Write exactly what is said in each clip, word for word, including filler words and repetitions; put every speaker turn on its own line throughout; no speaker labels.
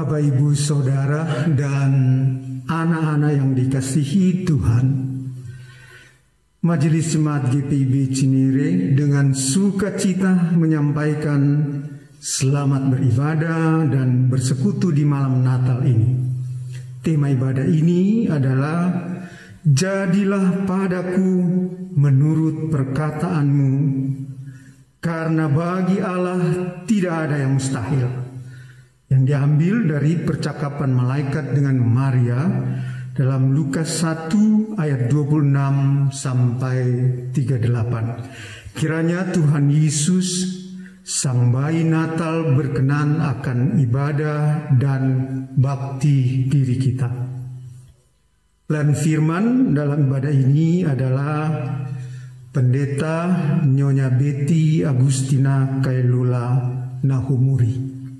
Bapak, Ibu, Saudara, dan anak-anak yang dikasihi Tuhan, Majelis Jemaat G P I B Cinere dengan sukacita menyampaikan selamat beribadah dan bersekutu di malam Natal ini. Tema ibadah ini adalah "Jadilah padaku menurut perkataanmu, karena bagi Allah tidak ada yang mustahil", yang diambil dari percakapan malaikat dengan Maria dalam Lukas satu ayat dua puluh enam sampai tiga puluh delapan. Kiranya Tuhan Yesus, Sang Bayi Natal, berkenan akan ibadah dan bakti diri kita. Dan firman dalam ibadah ini adalah Pendeta Nyonya Betty Agustina Kailula Nahumuri.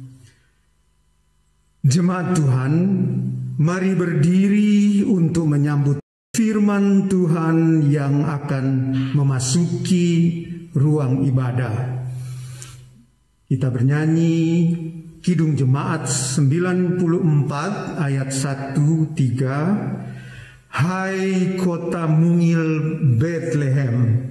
Jemaat Tuhan, mari berdiri untuk menyambut firman Tuhan yang akan memasuki ruang ibadah. Kita bernyanyi Kidung Jemaat sembilan puluh empat ayat satu tiga. Hai kota mungil Bethlehem.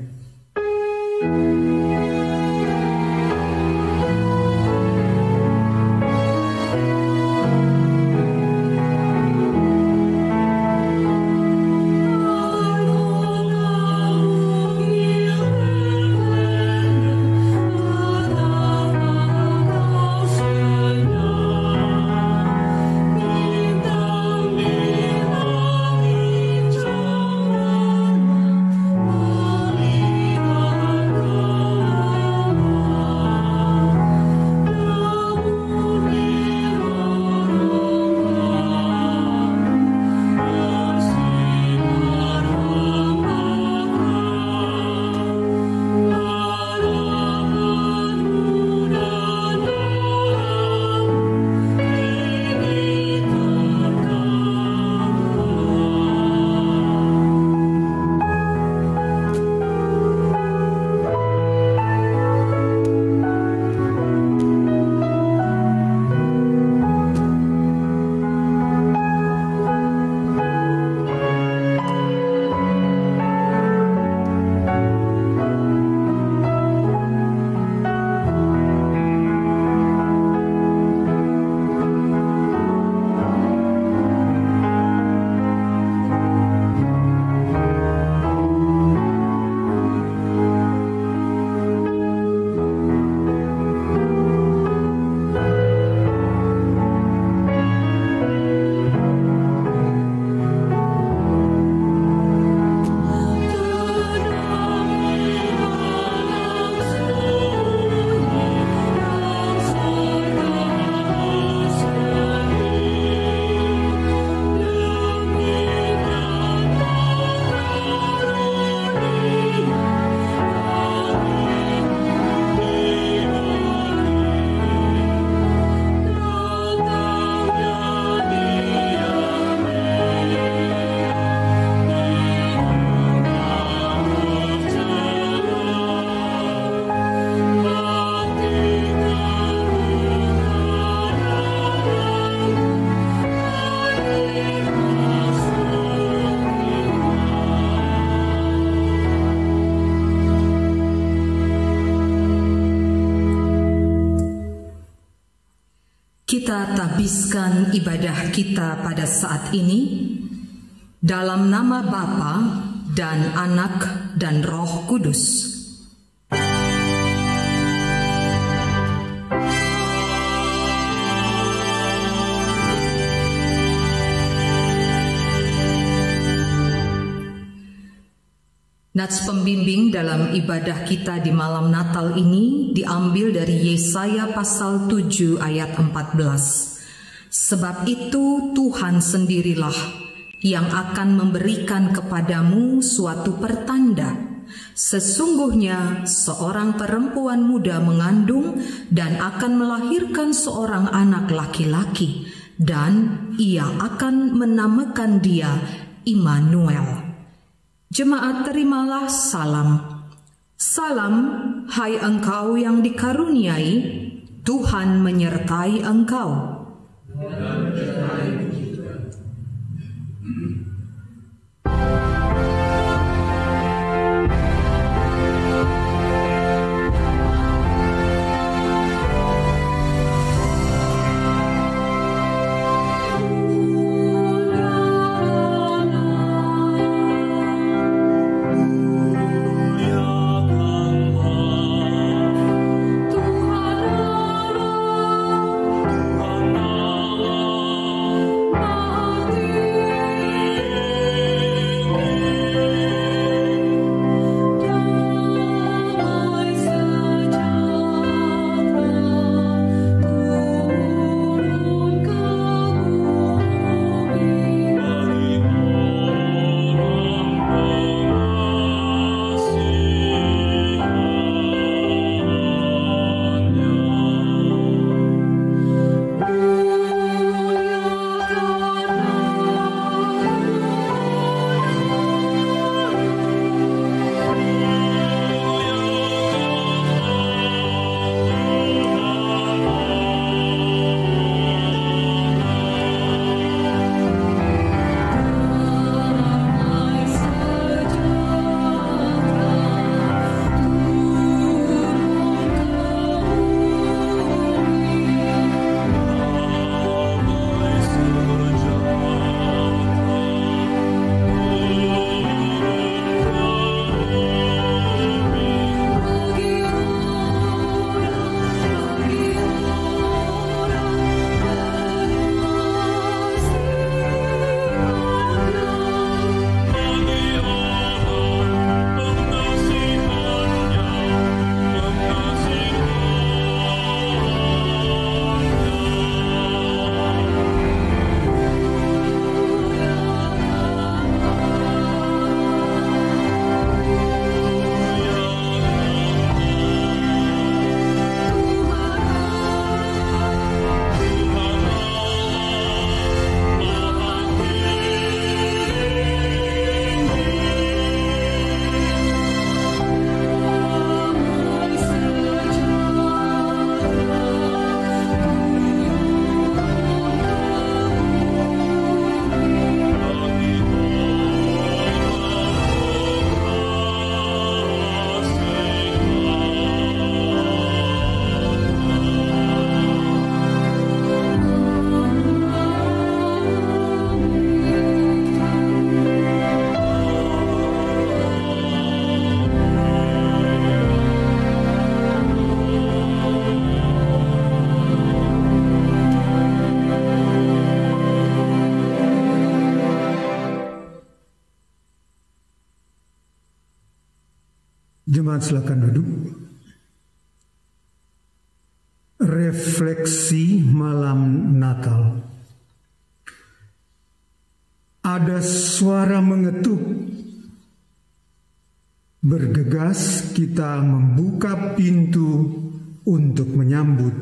Kita tabiskan ibadah kita pada saat ini dalam nama Bapa dan Anak dan Roh Kudus. Nats pembimbing dalam ibadah kita di malam Natal ini diambil dari Yesaya pasal tujuh ayat empat belas. Sebab itu Tuhan sendirilah yang akan memberikan kepadamu suatu pertanda. Sesungguhnya seorang perempuan muda mengandung dan akan melahirkan seorang anak laki-laki, dan ia akan menamakan dia Immanuel. Jemaat, terimalah salam. Salam, hai engkau yang dikaruniai, Tuhan menyertai engkau.
dan menyertai puji Tuhan.
Jemaat silakan duduk. Refleksi malam Natal. Ada suara mengetuk. Bergegas kita membuka pintu untuk menyambut.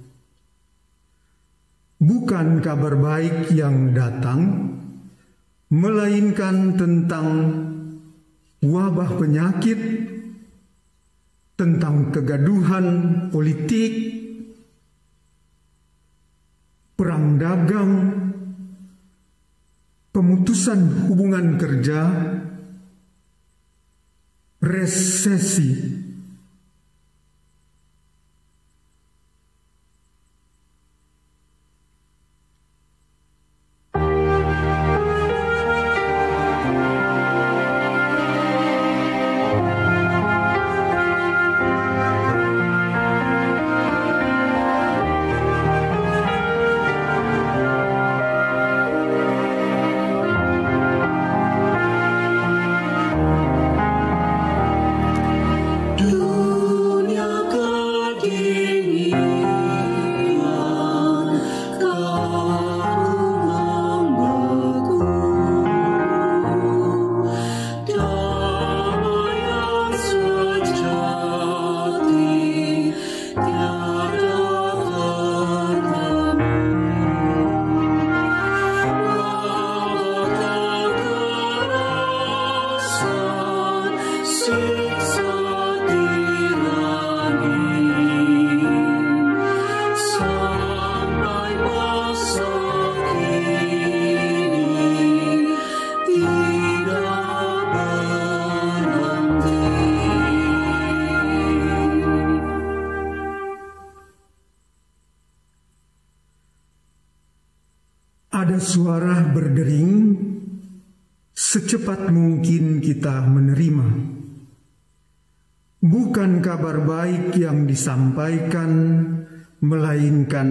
Bukan kabar baik yang datang, melainkan tentang wabah penyakit, tentang kegaduhan politik, perang dagang, pemutusan hubungan kerja, resesi.
Do
Ada suara berdering, secepat mungkin kita menerima. Bukan kabar baik yang disampaikan, melainkan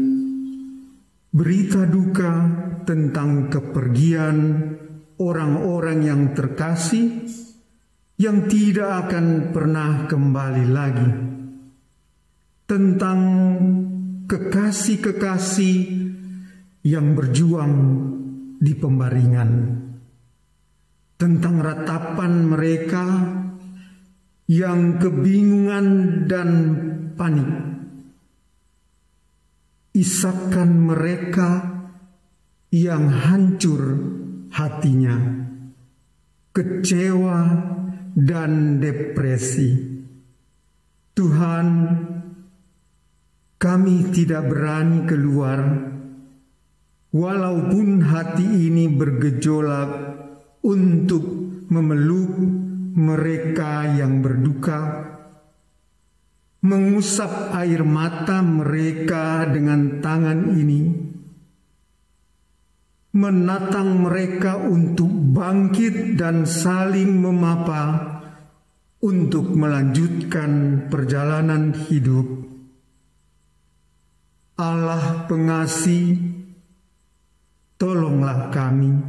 berita duka tentang kepergian orang-orang yang terkasih yang tidak akan pernah kembali lagi. Tentang kekasih-kekasih yang berjuang di pembaringan. Tentang ratapan mereka yang kebingungan dan panik. Isakan mereka yang hancur hatinya, kecewa dan depresi. Tuhan, kami tidak berani keluar, walaupun hati ini bergejolak untuk memeluk mereka yang berduka, mengusap air mata mereka dengan tangan ini, menatang mereka untuk bangkit dan saling memapa untuk melanjutkan perjalanan hidup. Allah pengasih, tolonglah kami.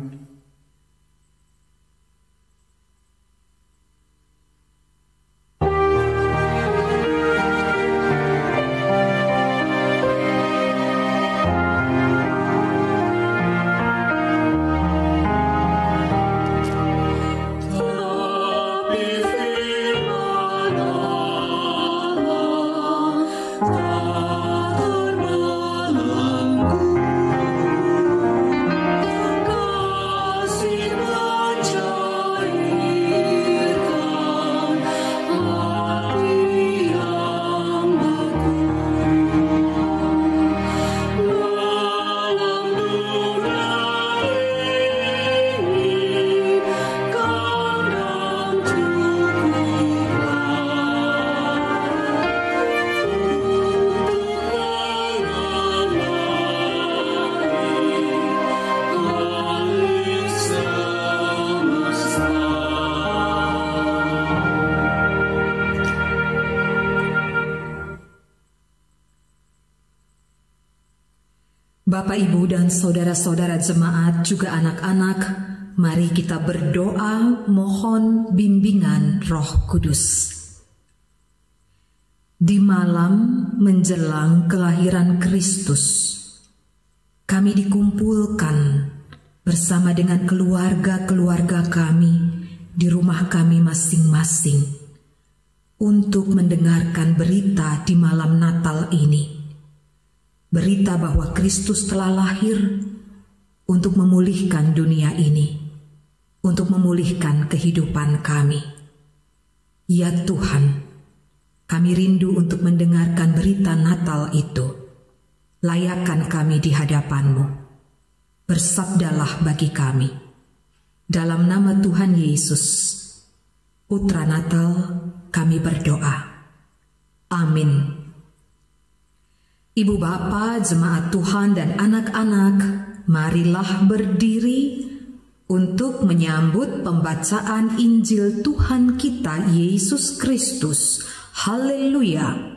Bapak, Ibu, dan saudara-saudara jemaat, juga anak-anak, mari kita berdoa mohon bimbingan Roh Kudus. Di malam menjelang kelahiran Kristus, kami dikumpulkan bersama dengan keluarga-keluarga kami di rumah kami masing-masing untuk mendengarkan berita di malam Natal ini. Berita bahwa Kristus telah lahir untuk memulihkan dunia ini, untuk memulihkan kehidupan kami. Ya Tuhan, kami rindu untuk mendengarkan berita Natal itu. Layakkan kami di hadapan-Mu. Bersabdalah bagi kami. Dalam nama Tuhan Yesus, Putra Natal, kami berdoa. Amin. Ibu bapa, jemaat Tuhan dan anak-anak, marilah berdiri untuk menyambut pembacaan Injil Tuhan kita Yesus Kristus. Haleluya!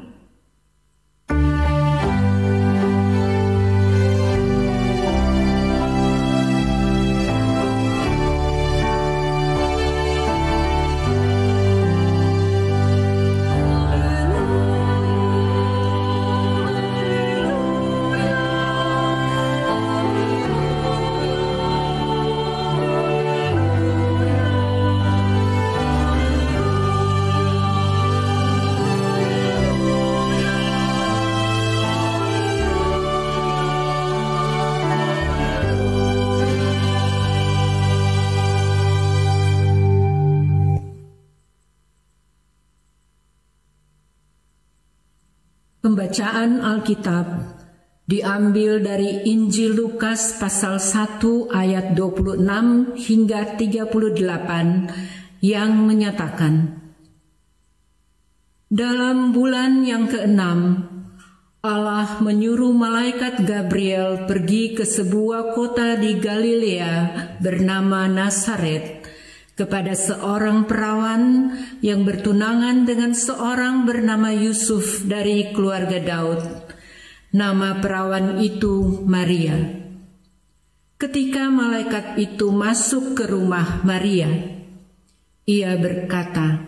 Pembacaan Alkitab diambil dari Injil Lukas pasal satu ayat dua puluh enam hingga tiga puluh delapan yang menyatakan, dalam bulan yang keenam, Allah menyuruh malaikat Gabriel pergi ke sebuah kota di Galilea bernama Nazaret kepada seorang perawan yang bertunangan dengan seorang bernama Yusuf dari keluarga Daud. Nama perawan itu Maria. Ketika malaikat itu masuk ke rumah Maria, ia berkata,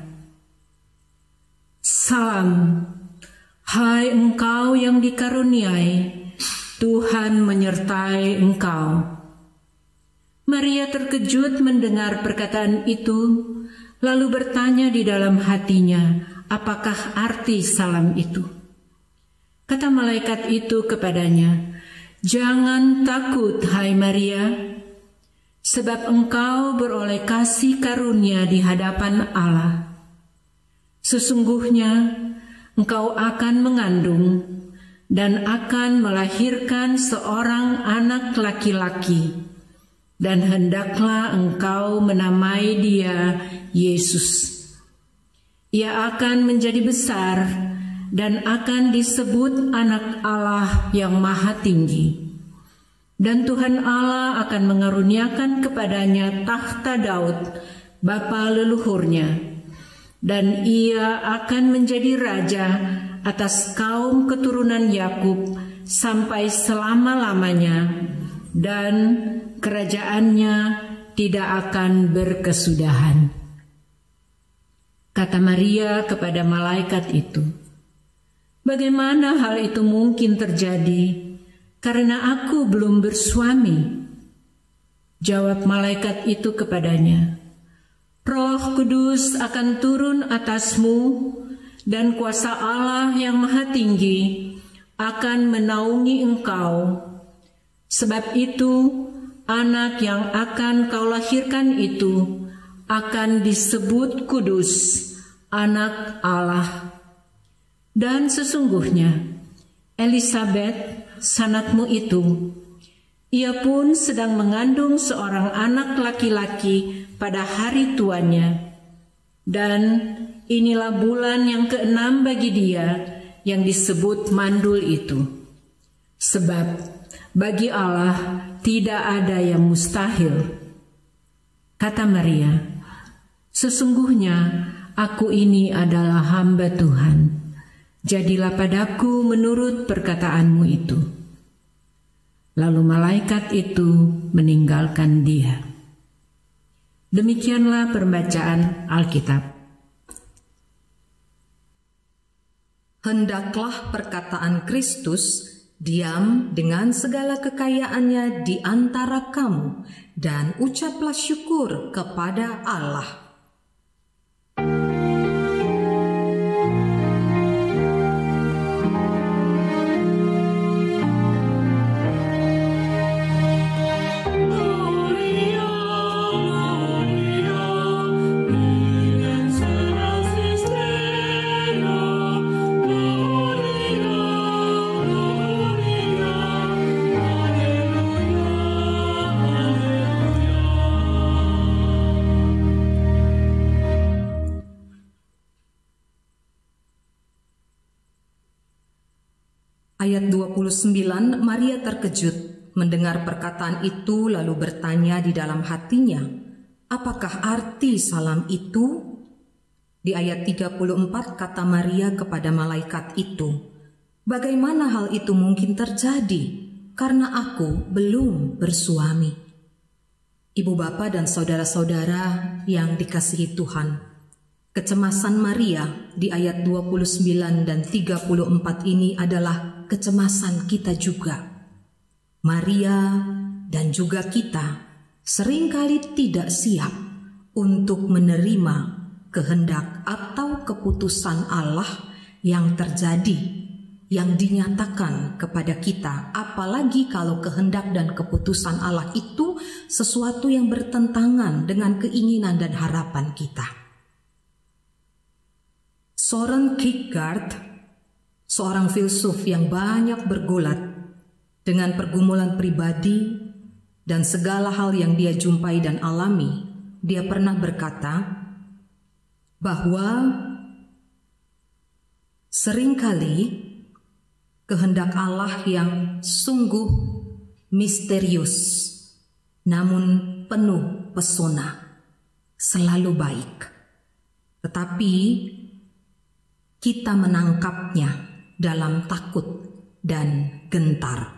"Salam, hai engkau yang dikaruniai, Tuhan menyertai engkau." Maria terkejut mendengar perkataan itu, lalu bertanya di dalam hatinya, apakah arti salam itu? Kata malaikat itu kepadanya, "Jangan takut, hai Maria, sebab engkau beroleh kasih karunia di hadapan Allah. Sesungguhnya engkau akan mengandung dan akan melahirkan seorang anak laki-laki, dan hendaklah engkau menamai dia Yesus. Ia akan menjadi besar dan akan disebut Anak Allah yang Maha Tinggi. Dan Tuhan Allah akan mengaruniakan kepadanya tahta Daud, bapa leluhurnya, dan ia akan menjadi raja atas kaum keturunan Yakub sampai selama-lamanya, dan kerajaannya tidak akan berkesudahan." Kata Maria kepada malaikat itu, "Bagaimana hal itu mungkin terjadi, karena aku belum bersuami?" Jawab malaikat itu kepadanya, "Roh Kudus akan turun atasmu, dan kuasa Allah yang Maha Tinggi akan menaungi engkau. Sebab itu, anak yang akan kau lahirkan itu akan disebut kudus, Anak Allah. Dan sesungguhnya, Elisabet, sanakmu itu, ia pun sedang mengandung seorang anak laki-laki pada hari tuanya. Dan inilah bulan yang keenam bagi dia yang disebut mandul itu. Sebab bagi Allah tidak ada yang mustahil." Kata Maria, "Sesungguhnya aku ini adalah hamba Tuhan. Jadilah padaku menurut perkataanmu itu." Lalu malaikat itu meninggalkan dia. Demikianlah pembacaan Alkitab.
Hendaklah perkataan Kristus diam dengan segala kekayaannya di antara kamu, dan ucaplah syukur kepada Allah. Ayat dua puluh sembilan, Maria terkejut mendengar perkataan itu lalu bertanya di dalam hatinya, apakah arti salam itu? Di ayat tiga puluh empat kata Maria kepada malaikat itu, "Bagaimana hal itu mungkin terjadi, karena aku belum bersuami?" Ibu bapa dan saudara-saudara yang dikasihi Tuhan, kecemasan Maria di ayat dua puluh sembilan dan tiga puluh empat ini adalah kecemasan kita juga. Maria dan juga kita seringkali tidak siap untuk menerima kehendak atau keputusan Allah yang terjadi, yang dinyatakan kepada kita, apalagi kalau kehendak dan keputusan Allah itu sesuatu yang bertentangan dengan keinginan dan harapan kita. Soren Kierkegaard, seorang filsuf yang banyak bergulat dengan pergumulan pribadi dan segala hal yang dia jumpai dan alami, dia pernah berkata bahwa seringkali kehendak Allah yang sungguh misterius, namun penuh pesona, selalu baik. Tetapi kita menangkapnya dalam takut dan gentar.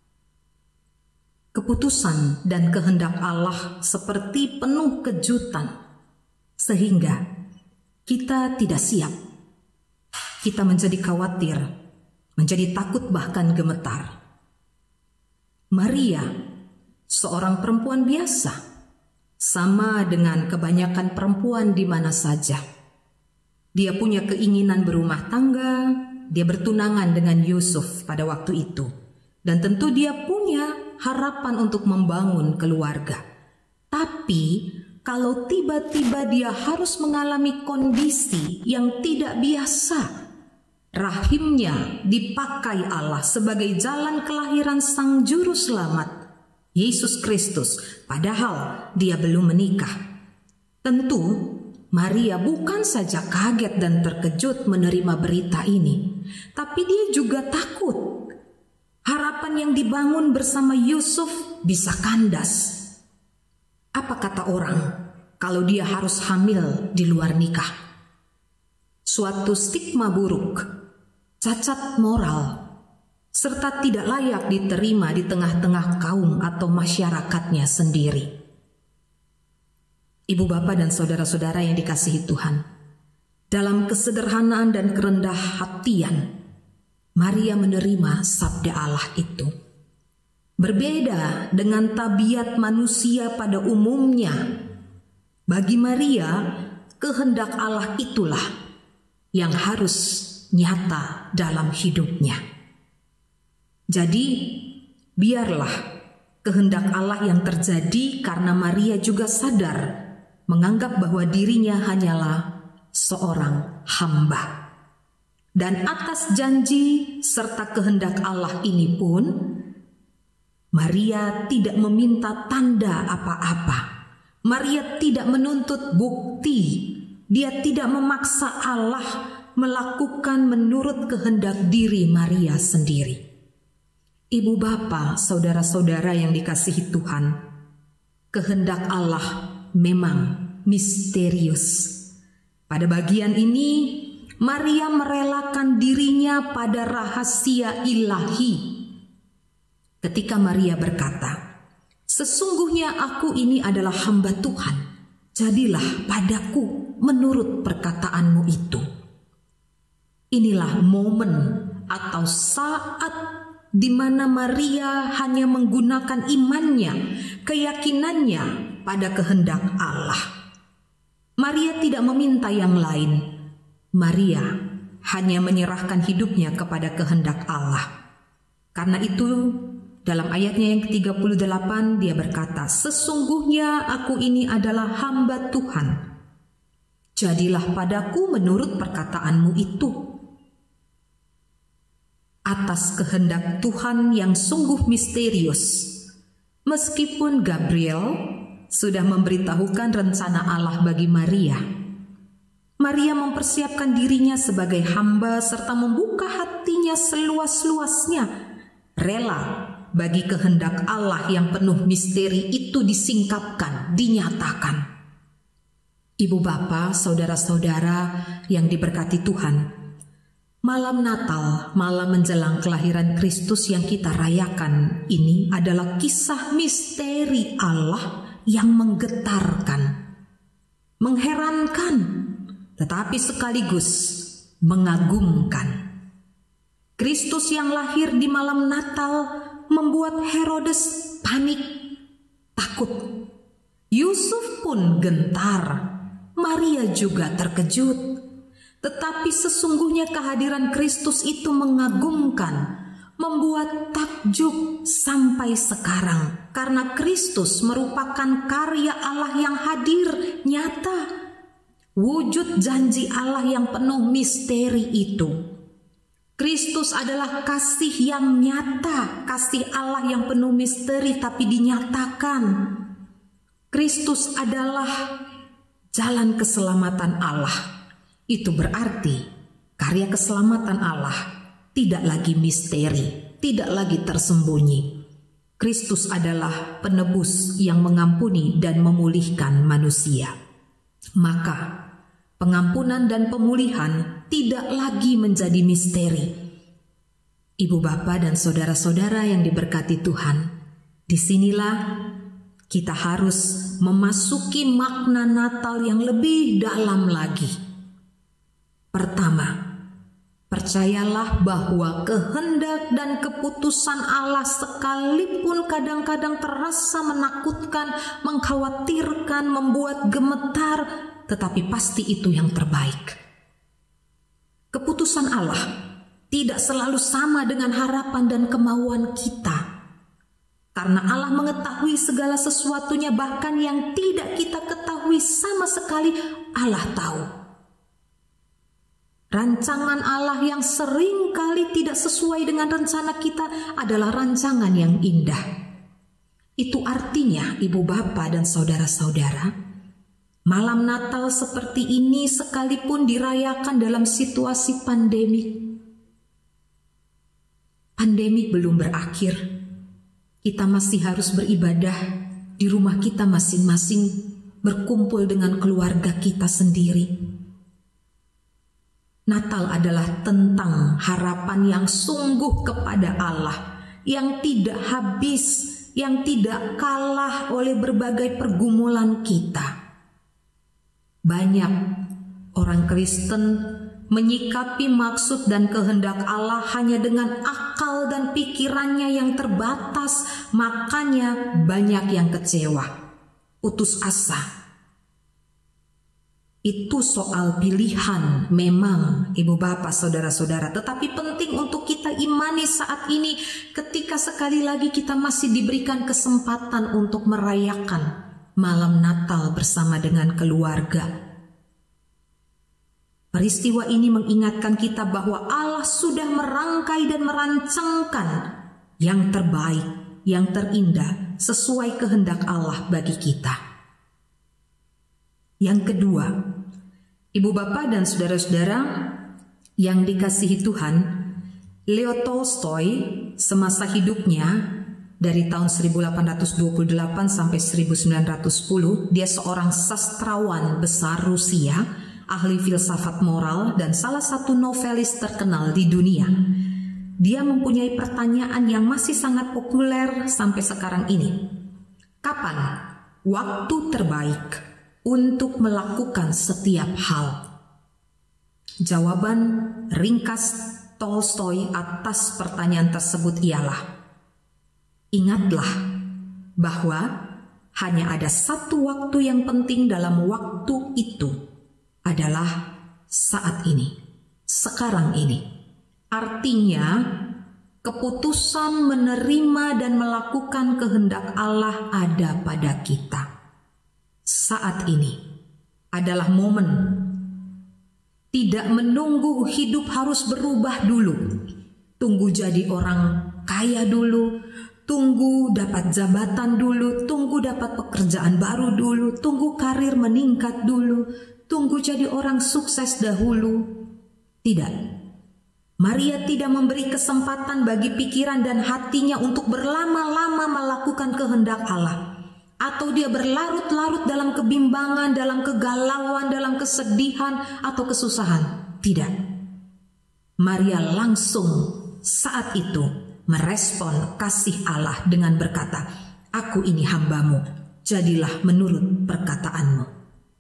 Keputusan dan kehendak Allah seperti penuh kejutan, sehingga kita tidak siap. Kita menjadi khawatir, menjadi takut bahkan gemetar. Maria, seorang perempuan biasa, sama dengan kebanyakan perempuan di mana saja. Dia punya keinginan berumah tangga, dia bertunangan dengan Yusuf pada waktu itu. Dan tentu dia punya harapan untuk membangun keluarga. Tapi kalau tiba-tiba dia harus mengalami kondisi yang tidak biasa, rahimnya dipakai Allah sebagai jalan kelahiran Sang Juru Selamat, Yesus Kristus, padahal dia belum menikah. Tentu Maria bukan saja kaget dan terkejut menerima berita ini, tapi dia juga takut. Harapan yang dibangun bersama Yusuf bisa kandas. Apa kata orang kalau dia harus hamil di luar nikah? Suatu stigma buruk, cacat moral, serta tidak layak diterima di tengah-tengah kaum atau masyarakatnya sendiri. Ibu bapak dan saudara-saudara yang dikasihi Tuhan, dalam kesederhanaan dan kerendah hatian, Maria menerima sabda Allah itu. Berbeda dengan tabiat manusia pada umumnya, bagi Maria, kehendak Allah itulah yang harus nyata dalam hidupnya. Jadi, biarlah kehendak Allah yang terjadi karena Maria juga sadar menganggap bahwa dirinya hanyalah seorang hamba. Dan atas janji serta kehendak Allah ini pun, Maria tidak meminta tanda apa-apa. Maria tidak menuntut bukti. Dia tidak memaksa Allah melakukan menurut kehendak diri Maria sendiri. Ibu bapa, saudara-saudara yang dikasihi Tuhan, kehendak Allah memang misterius. Pada bagian ini, Maria merelakan dirinya pada rahasia ilahi. Ketika Maria berkata, "Sesungguhnya aku ini adalah hamba Tuhan, jadilah padaku menurut perkataanmu itu." Inilah momen atau saat di mana Maria hanya menggunakan imannya, keyakinannya pada kehendak Allah. Maria tidak meminta yang lain. Maria hanya menyerahkan hidupnya kepada kehendak Allah. Karena itu, dalam ayatnya yang ke tiga puluh delapan dia berkata, "Sesungguhnya aku ini adalah hamba Tuhan. Jadilah padaku menurut perkataanmu itu." Atas kehendak Tuhan yang sungguh misterius, meskipun Gabriel sudah memberitahukan rencana Allah bagi Maria, Maria mempersiapkan dirinya sebagai hamba serta membuka hatinya seluas-luasnya, rela bagi kehendak Allah yang penuh misteri itu disingkapkan, dinyatakan. Ibu bapa, saudara-saudara yang diberkati Tuhan, malam Natal, malam menjelang kelahiran Kristus yang kita rayakan ini adalah kisah misteri Allah yang menggetarkan, mengherankan, tetapi sekaligus mengagumkan. Kristus yang lahir di malam Natal membuat Herodes panik, takut. Yusuf pun gentar, Maria juga terkejut. Tetapi sesungguhnya kehadiran Kristus itu mengagumkan, membuat takjub sampai sekarang. Karena Kristus merupakan karya Allah yang hadir, nyata. Wujud janji Allah yang penuh misteri itu. Kristus adalah kasih yang nyata, kasih Allah yang penuh misteri tapi dinyatakan. Kristus adalah jalan keselamatan Allah. Itu berarti karya keselamatan Allah tidak lagi misteri, tidak lagi tersembunyi. Kristus adalah penebus yang mengampuni dan memulihkan manusia. Maka pengampunan dan pemulihan tidak lagi menjadi misteri. Ibu bapak dan saudara-saudara yang diberkati Tuhan, disinilah kita harus memasuki makna Natal yang lebih dalam lagi. Pertama, percayalah bahwa kehendak dan keputusan Allah sekalipun kadang-kadang terasa menakutkan, mengkhawatirkan, membuat gemetar, tetapi pasti itu yang terbaik. Keputusan Allah tidak selalu sama dengan harapan dan kemauan kita. Karena Allah mengetahui segala sesuatunya, bahkan yang tidak kita ketahui sama sekali, Allah tahu. Rancangan Allah yang sering kali tidak sesuai dengan rencana kita adalah rancangan yang indah. Itu artinya, ibu bapak dan saudara-saudara, malam Natal seperti ini sekalipun dirayakan dalam situasi pandemik, pandemik belum berakhir. Kita masih harus beribadah di rumah kita masing-masing, berkumpul dengan keluarga kita sendiri. Natal adalah tentang harapan yang sungguh kepada Allah, yang tidak habis, yang tidak kalah oleh berbagai pergumulan kita. Banyak orang Kristen menyikapi maksud dan kehendak Allah hanya dengan akal dan pikirannya yang terbatas, makanya banyak yang kecewa, putus asa. Itu soal pilihan memang, ibu bapak, saudara-saudara, tetapi penting untuk kita imani saat ini ketika sekali lagi kita masih diberikan kesempatan untuk merayakan malam Natal bersama dengan keluarga. Peristiwa ini mengingatkan kita bahwa Allah sudah merangkai dan merancangkan yang terbaik, yang terindah, sesuai kehendak Allah bagi kita. Yang kedua, ibu bapak dan saudara-saudara yang dikasihi Tuhan, Leo Tolstoy semasa hidupnya dari tahun seribu delapan ratus dua puluh delapan sampai seribu sembilan ratus sepuluh, dia seorang sastrawan besar Rusia, ahli filsafat moral, dan salah satu novelis terkenal di dunia. Dia mempunyai pertanyaan yang masih sangat populer sampai sekarang ini. Kapan waktu terbaik untuk melakukan setiap hal? Jawaban ringkas Tolstoy atas pertanyaan tersebut ialah, ingatlah bahwa hanya ada satu waktu yang penting dalam waktu itu, adalah saat ini, sekarang ini. Artinya, keputusan menerima dan melakukan kehendak Allah ada pada kita. Saat ini adalah momen. Tidak menunggu hidup harus berubah dulu. Tunggu jadi orang kaya dulu, tunggu dapat jabatan dulu, tunggu dapat pekerjaan baru dulu, tunggu karir meningkat dulu, tunggu jadi orang sukses dahulu. Tidak. Maria tidak memberi kesempatan bagi pikiran dan hatinya untuk berlama-lama melakukan kehendak Allah. Atau dia berlarut-larut dalam kebimbangan, dalam kegalauan, dalam kesedihan atau kesusahan. Tidak. Maria langsung saat itu merespon kasih Allah dengan berkata, "Aku ini hambamu, jadilah menurut perkataanmu."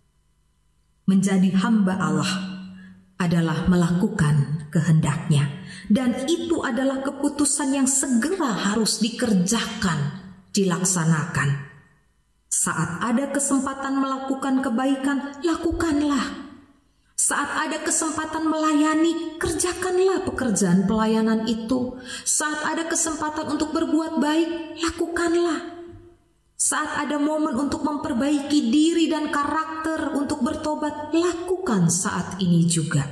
Menjadi hamba Allah adalah melakukan kehendaknya, dan itu adalah keputusan yang segera harus dikerjakan, dilaksanakan. Saat ada kesempatan melakukan kebaikan, lakukanlah. Saat ada kesempatan melayani, kerjakanlah pekerjaan pelayanan itu. Saat ada kesempatan untuk berbuat baik, lakukanlah. Saat ada momen untuk memperbaiki diri dan karakter, untuk bertobat, lakukan saat ini juga.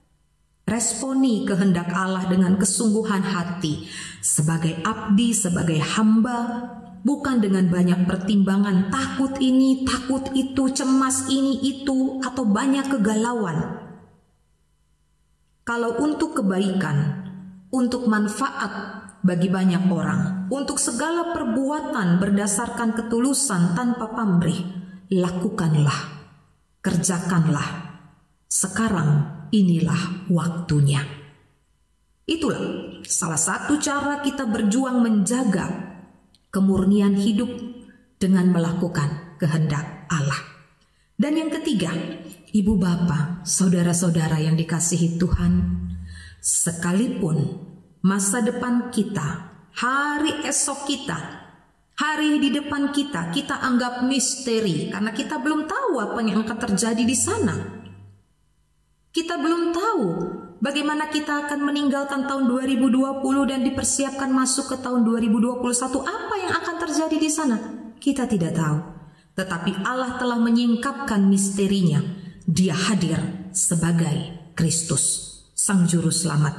Responi kehendak Allah dengan kesungguhan hati, sebagai abdi, sebagai hamba, bukan dengan banyak pertimbangan, takut ini, takut itu, cemas ini, itu, atau banyak kegalauan. Kalau untuk kebaikan, untuk manfaat bagi banyak orang, untuk segala perbuatan berdasarkan ketulusan tanpa pamrih. Lakukanlah, kerjakanlah. Sekarang inilah waktunya. Itulah salah satu cara kita berjuang menjaga kemurnian hidup dengan melakukan kehendak Allah. Dan yang ketiga, ibu bapa, saudara-saudara yang dikasihi Tuhan, sekalipun masa depan kita, hari esok kita, hari di depan kita, kita anggap misteri karena kita belum tahu apa yang akan terjadi di sana. Kita belum tahu bagaimana kita akan meninggalkan tahun dua ribu dua puluh dan dipersiapkan masuk ke tahun dua ribu dua puluh satu. Apa yang akan terjadi di sana? Kita tidak tahu. Tetapi Allah telah menyingkapkan misterinya. Dia hadir sebagai Kristus, Sang Juru Selamat.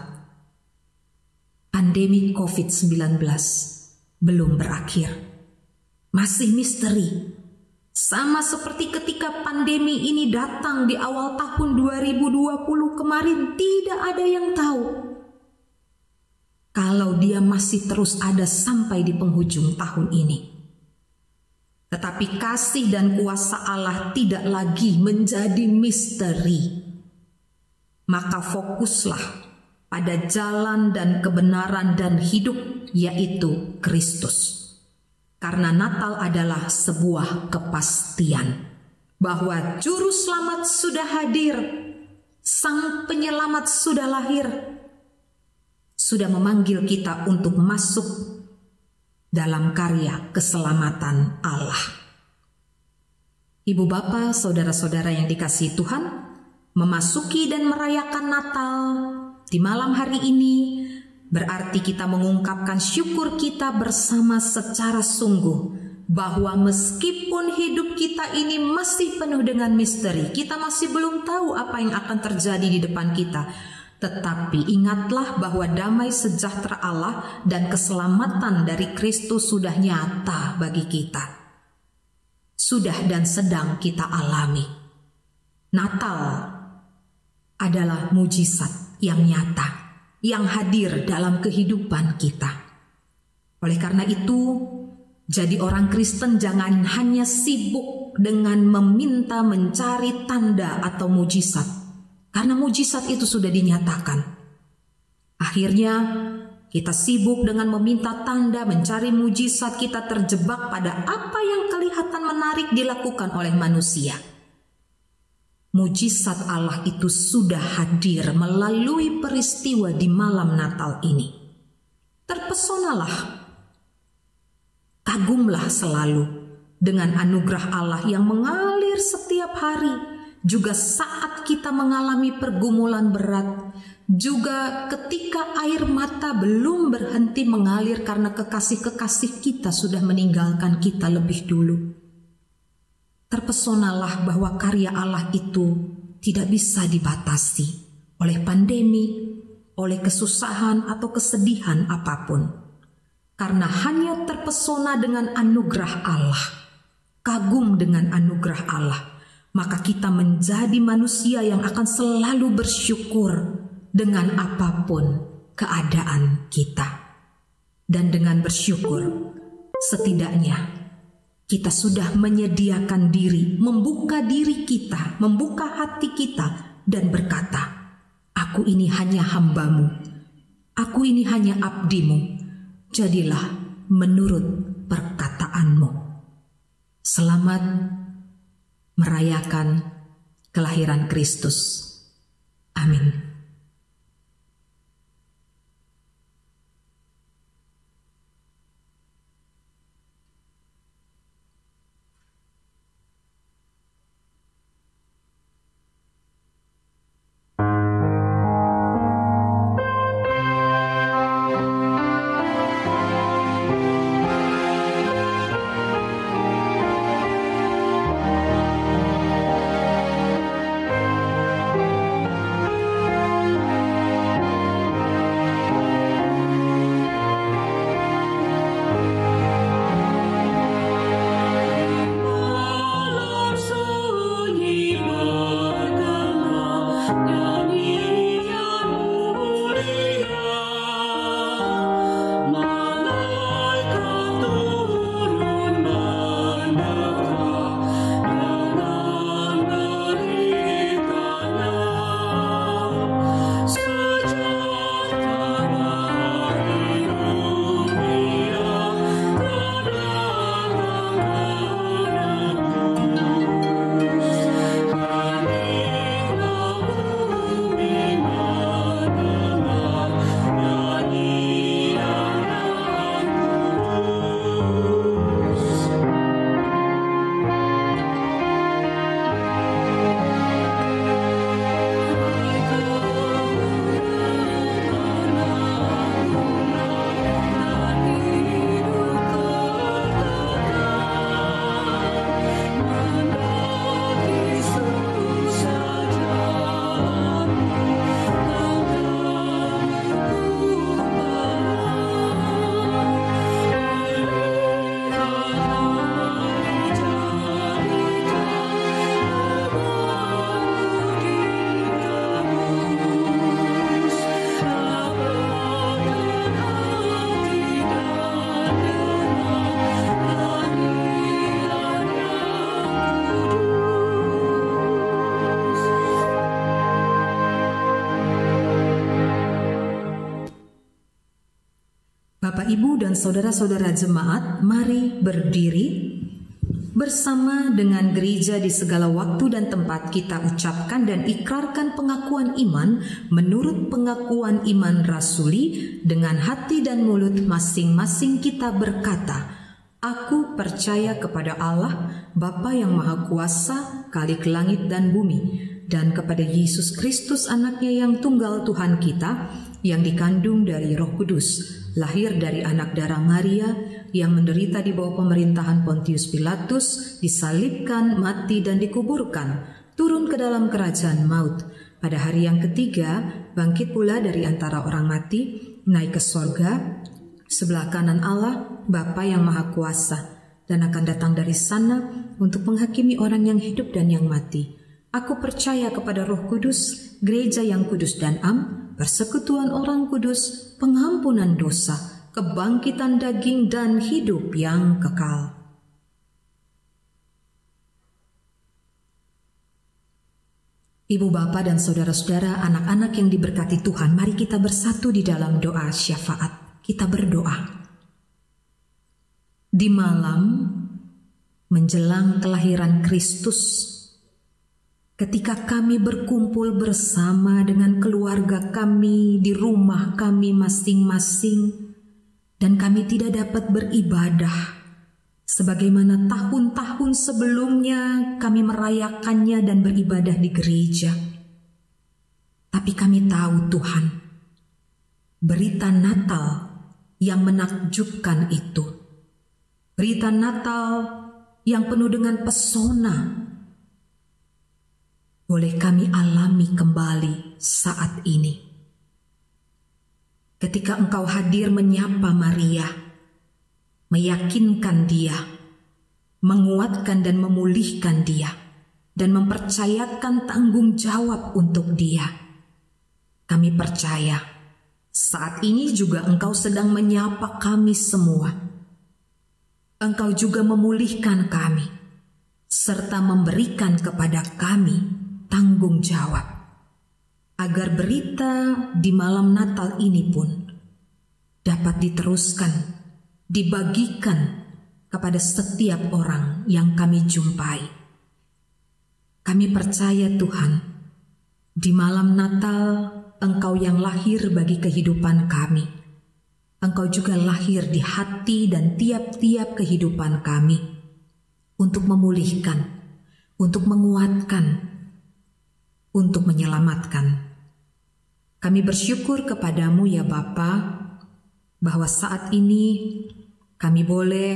Pandemi covid sembilan belas belum berakhir. Masih misteri. Sama seperti ketika pandemi ini datang di awal tahun dua ribu dua puluh kemarin, tidak ada yang tahu kalau dia masih terus ada sampai di penghujung tahun ini. Tetapi kasih dan kuasa Allah tidak lagi menjadi misteri. Maka fokuslah pada jalan dan kebenaran dan hidup, yaitu Kristus. Karena Natal adalah sebuah kepastian bahwa Juru Selamat sudah hadir, Sang Penyelamat sudah lahir, sudah memanggil kita untuk masuk dalam karya keselamatan Allah. Ibu bapa, saudara-saudara yang dikasihi Tuhan, memasuki dan merayakan Natal di malam hari ini berarti kita mengungkapkan syukur kita bersama secara sungguh bahwa meskipun hidup kita ini masih penuh dengan misteri, kita masih belum tahu apa yang akan terjadi di depan kita. Tetapi ingatlah bahwa damai sejahtera Allah dan keselamatan dari Kristus sudah nyata bagi kita. Sudah dan sedang kita alami. Natal adalah mujizat yang nyata, yang hadir dalam kehidupan kita. Oleh karena itu, jadi orang Kristen jangan hanya sibuk dengan meminta mencari tanda atau mujizat, karena mujizat itu sudah dinyatakan. Akhirnya kita sibuk dengan meminta tanda, mencari mujizat, kita terjebak pada apa yang kelihatan menarik dilakukan oleh manusia. Mujizat Allah itu sudah hadir melalui peristiwa di malam Natal ini. Terpesonalah, kagumlah selalu dengan anugerah Allah yang mengalir setiap hari, juga saat kita mengalami pergumulan berat, juga ketika air mata belum berhenti mengalir karena kekasih-kekasih kita sudah meninggalkan kita lebih dulu. Terpesonalah bahwa karya Allah itu tidak bisa dibatasi oleh pandemi, oleh kesusahan atau kesedihan apapun. Karena hanya terpesona dengan anugerah Allah, kagum dengan anugerah Allah, maka kita menjadi manusia yang akan selalu bersyukur dengan apapun keadaan kita. Dan dengan bersyukur, setidaknya kita sudah menyediakan diri, membuka diri kita, membuka hati kita, dan berkata, aku ini hanya hambamu, aku ini hanya abdimu, jadilah menurut perkataanmu. Selamat merayakan kelahiran Kristus. Amin. Bapak, Ibu, dan saudara-saudara jemaat, mari berdiri. Bersama dengan gereja di segala waktu dan tempat kita ucapkan dan ikrarkan pengakuan iman menurut pengakuan iman rasuli. Dengan hati dan mulut masing-masing kita berkata, aku percaya kepada Allah, Bapa yang Maha Kuasa, Khalik langit dan bumi, dan kepada Yesus Kristus anaknya yang tunggal Tuhan kita, yang dikandung dari Roh Kudus, lahir dari anak darah Maria, yang menderita di bawah pemerintahan Pontius Pilatus, disalibkan, mati dan dikuburkan, turun ke dalam kerajaan maut. Pada hari yang ketiga, bangkit pula dari antara orang mati, naik ke sorga, sebelah kanan Allah, Bapa yang Maha Kuasa, dan akan datang dari sana untuk menghakimi orang yang hidup dan yang mati. Aku percaya kepada Roh Kudus, gereja yang kudus dan am, persekutuan orang kudus, pengampunan dosa, kebangkitan daging dan hidup yang kekal. Ibu bapa dan saudara-saudara, anak-anak yang diberkati Tuhan, mari kita bersatu di dalam doa syafaat. Kita berdoa. Di malam menjelang kelahiran Kristus, ketika kami berkumpul bersama dengan keluarga kami di rumah kami masing-masing, dan kami tidak dapat beribadah sebagaimana tahun-tahun sebelumnya kami merayakannya dan beribadah di gereja. Tapi kami tahu Tuhan, berita Natal yang menakjubkan itu, berita Natal yang penuh dengan pesona, boleh kami alami kembali saat ini. Ketika Engkau hadir menyapa Maria, meyakinkan dia, menguatkan dan memulihkan dia, dan mempercayakan tanggung jawab untuk dia. Kami percaya saat ini juga Engkau sedang menyapa kami semua. Engkau juga memulihkan kami, serta memberikan kepada kami tanggung jawab, agar berita di malam Natal ini pun dapat diteruskan, dibagikan kepada setiap orang yang kami jumpai. Kami percaya Tuhan, di malam Natal Engkau yang lahir bagi kehidupan kami. Engkau juga lahir di hati dan tiap-tiap kehidupan kami, untuk memulihkan, untuk menguatkan, untuk menyelamatkan. Kami bersyukur kepadamu ya Bapa, bahwa saat ini kami boleh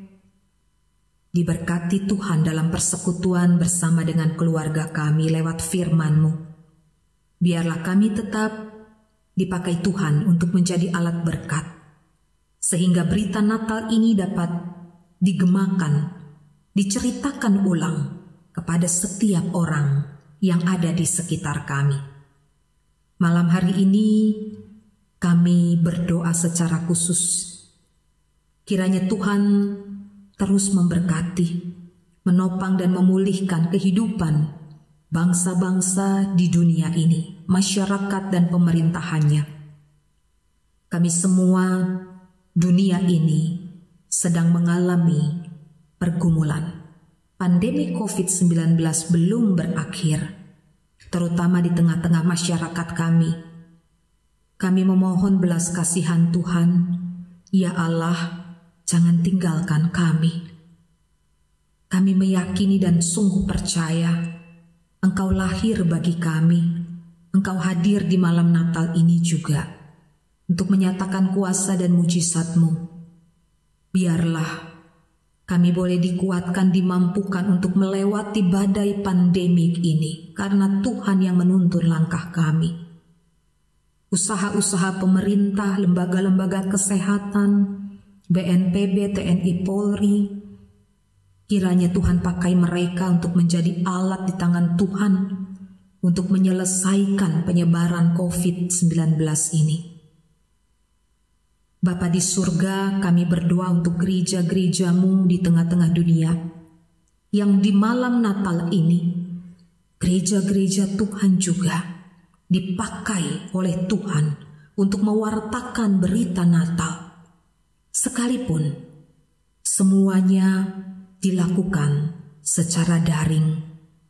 diberkati Tuhan dalam persekutuan bersama dengan keluarga kami lewat firman-Mu. Biarlah kami tetap dipakai Tuhan untuk menjadi alat berkat, sehingga berita Natal ini dapat digemakan, diceritakan ulang kepada setiap orang yang ada di sekitar kami. Malam hari ini kami berdoa secara khusus. Kiranya Tuhan terus memberkati, menopang dan memulihkan kehidupan bangsa-bangsa di dunia ini, masyarakat dan pemerintahannya. Kami semua, dunia ini sedang mengalami pergumulan. Pandemi covid sembilan belas belum berakhir, terutama di tengah-tengah masyarakat kami. Kami memohon belas kasihan Tuhan, ya Allah, jangan tinggalkan kami. Kami meyakini dan sungguh percaya Engkau lahir bagi kami, Engkau hadir di malam Natal ini juga, untuk menyatakan kuasa dan mujizat-Mu. Biarlah kami boleh dikuatkan, dimampukan untuk melewati badai pandemik ini, karena Tuhan yang menuntun langkah kami. Usaha-usaha pemerintah, lembaga-lembaga kesehatan, B N P B, T N I Polri, kiranya Tuhan pakai mereka untuk menjadi alat di tangan Tuhan untuk menyelesaikan penyebaran covid sembilan belas ini. Bapa di surga, kami berdoa untuk gereja-gereja-Mu di tengah-tengah dunia, yang di malam Natal ini, gereja-gereja Tuhan juga dipakai oleh Tuhan untuk mewartakan berita Natal, Sekalipun semuanya dilakukan secara daring,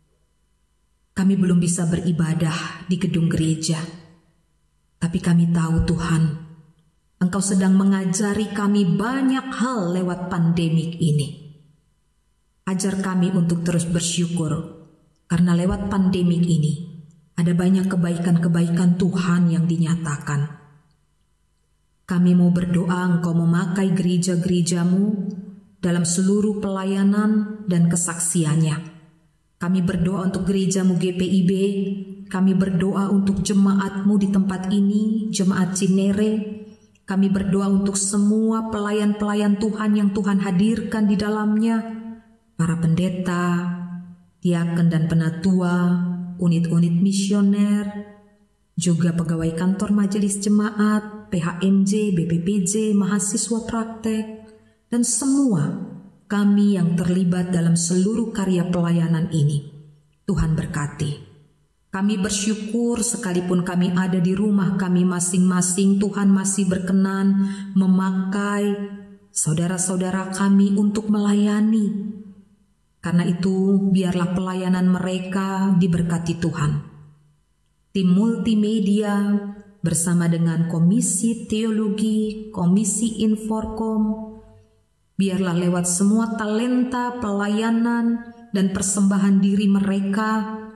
kami belum bisa beribadah di gedung gereja. Tapi kami tahu Tuhan, Engkau sedang mengajari kami banyak hal lewat pandemik ini. Ajar kami untuk terus bersyukur, karena lewat pandemik ini ada banyak kebaikan-kebaikan Tuhan yang dinyatakan. Kami mau berdoa Engkau memakai gereja-gerejamu dalam seluruh pelayanan dan kesaksiannya. Kami berdoa untuk gerejamu G P I B, kami berdoa untuk jemaatmu di tempat ini, jemaat Cinere. Kami berdoa untuk semua pelayan-pelayan Tuhan yang Tuhan hadirkan di dalamnya, para pendeta, diaken dan penatua, unit-unit misioner, juga pegawai kantor majelis jemaat, P H M J, B P P J, mahasiswa praktek, dan semua kami yang terlibat dalam seluruh karya pelayanan ini. Tuhan berkati. Kami bersyukur sekalipun kami ada di rumah kami masing-masing, Tuhan masih berkenan memakai saudara-saudara kami untuk melayani. Karena itu biarlah pelayanan mereka diberkati Tuhan. Tim multimedia bersama dengan Komisi Teologi, Komisi Inforkom, biarlah lewat semua talenta, pelayanan, dan persembahan diri mereka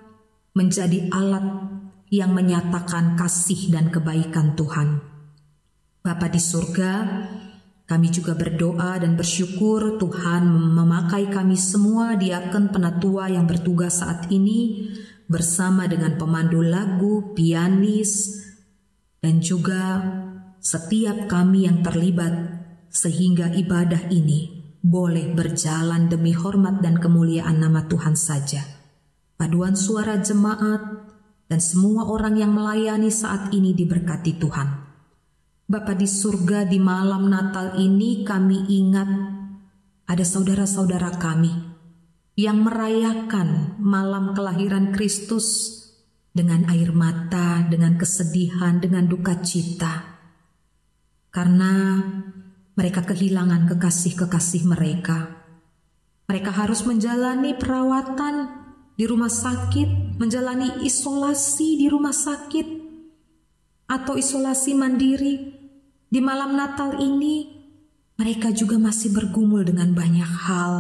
menjadi alat yang menyatakan kasih dan kebaikan Tuhan. Bapa di surga, kami juga berdoa dan bersyukur Tuhan memakai kami semua diaken penatua yang bertugas saat ini bersama dengan pemandu lagu, pianis, dan juga setiap kami yang terlibat sehingga ibadah ini boleh berjalan demi hormat dan kemuliaan nama Tuhan saja. Paduan suara jemaat dan semua orang yang melayani saat ini diberkati Tuhan. Bapa di surga, di malam Natal ini kami ingat ada saudara-saudara kami yang merayakan malam kelahiran Kristus dengan air mata, dengan kesedihan, dengan duka cita. Karena mereka kehilangan kekasih-kekasih mereka. Mereka harus menjalani perawatan di rumah sakit, menjalani isolasi di rumah sakit, atau isolasi mandiri. Di malam Natal ini, mereka juga masih bergumul dengan banyak hal.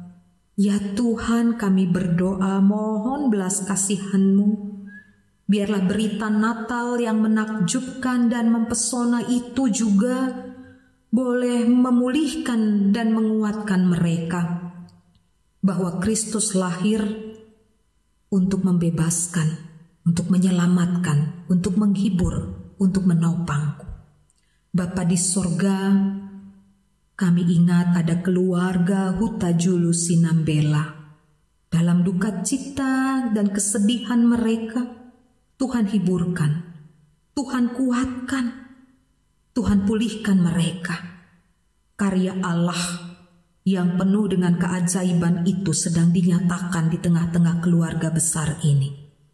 Ya Tuhan, kami berdoa mohon belas kasihan-Mu. Biarlah berita Natal yang menakjubkan dan mempesona itu juga boleh memulihkan dan menguatkan mereka bahwa Kristus lahir untuk membebaskan, untuk menyelamatkan, untuk menghibur, untuk menopang. Bapa di sorga, kami ingat ada keluarga Huta Julu Sinambela. Dalam duka cita dan kesedihan mereka, Tuhan hiburkan, Tuhan kuatkan, Tuhan pulihkan mereka. Karya Allah yang penuh dengan keajaiban itu sedang dinyatakan di tengah-tengah keluarga besar ini.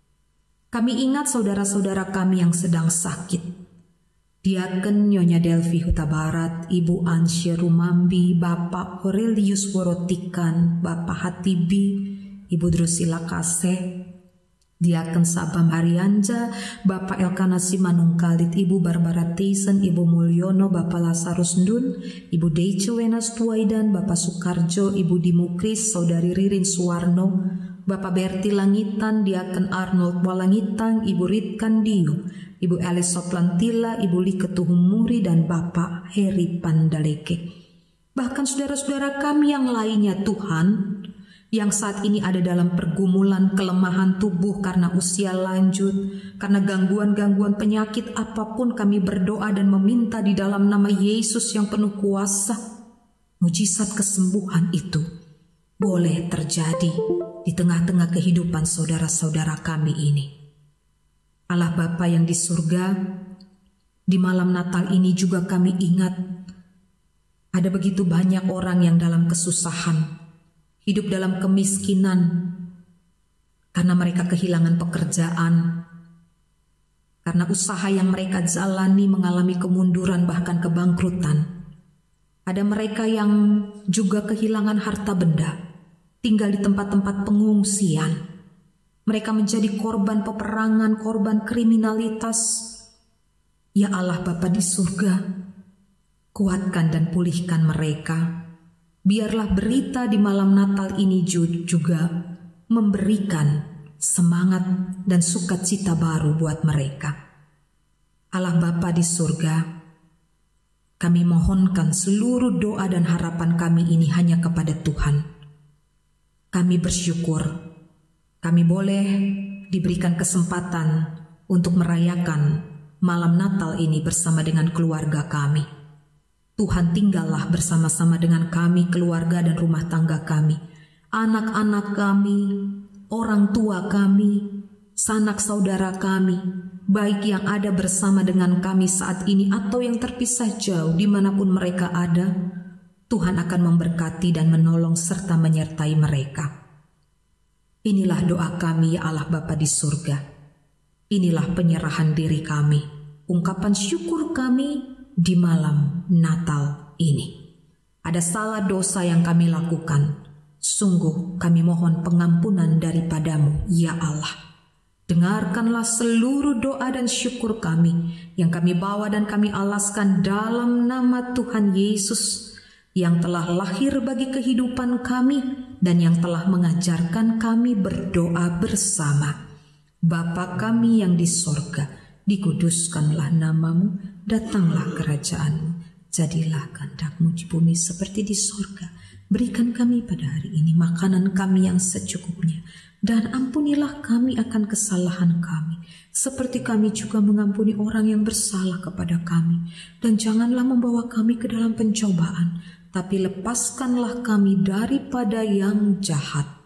Kami ingat saudara-saudara kami yang sedang sakit. Diaken Nyonya Delvi Huta Barat, Ibu Ansya Rumambi, Bapak Aurelius Worotikan, Bapak Hatibi, Ibu Drusila Kaseh, Diaken Sabam Haryanja, Bapak Elkana Simanungkalit, Ibu Barbara Tyson, Ibu Mulyono, Bapak Lazarus Ndun, Ibu Deice Wenas Tuaidan, Bapak Sukarjo, Ibu Dimukris, Saudari Ririn Suwarno, Bapak Berti Langitan, Diaken Arnold Walangitang, Ibu Ritkan Dio, Ibu Elis Soplantila, Ibu Li Ketuhumuri, dan Bapak Heri Pandaleke. Bahkan saudara-saudara kami yang lainnya Tuhan, yang saat ini ada dalam pergumulan kelemahan tubuh karena usia lanjut, karena gangguan-gangguan penyakit apapun, kami berdoa dan meminta di dalam nama Yesus yang penuh kuasa, mujizat kesembuhan itu boleh terjadi di tengah-tengah kehidupan saudara-saudara kami ini. Allah Bapa yang di surga, di malam Natal ini juga kami ingat ada begitu banyak orang yang dalam kesusahan, hidup dalam kemiskinan, karena mereka kehilangan pekerjaan, karena usaha yang mereka jalani mengalami kemunduran bahkan kebangkrutan. Ada mereka yang juga kehilangan harta benda, tinggal di tempat-tempat pengungsian. Mereka menjadi korban peperangan, korban kriminalitas. Ya Allah Bapa di surga, kuatkan dan pulihkan mereka. Biarlah berita di malam Natal ini juga memberikan semangat dan sukacita baru buat mereka. Allah Bapa di surga, kami mohonkan seluruh doa dan harapan kami ini hanya kepada Tuhan. Kami bersyukur, kami boleh diberikan kesempatan untuk merayakan malam Natal ini bersama dengan keluarga kami. Tuhan tinggallah bersama-sama dengan kami, keluarga dan rumah tangga kami, anak-anak kami, orang tua kami, sanak saudara kami, baik yang ada bersama dengan kami saat ini atau yang terpisah jauh dimanapun mereka ada. Tuhan akan memberkati dan menolong serta menyertai mereka. Inilah doa kami ya Allah Bapa di surga. Inilah penyerahan diri kami, ungkapan syukur kami di malam Natal ini. Ada salah dosa yang kami lakukan, sungguh kami mohon pengampunan daripadamu ya Allah. Dengarkanlah seluruh doa dan syukur kami yang kami bawa dan kami alaskan dalam nama Tuhan Yesus yang telah lahir bagi kehidupan kami dan yang telah mengajarkan kami berdoa bersama. Bapa kami yang di sorga, dikuduskanlah namamu, datanglah kerajaanmu, jadilah kehendak-Mu di bumi seperti di sorga. Berikan kami pada hari ini makanan kami yang secukupnya, dan ampunilah kami akan kesalahan kami, seperti kami juga mengampuni orang yang bersalah kepada kami. Dan janganlah membawa kami ke dalam pencobaan, tapi lepaskanlah kami daripada yang jahat.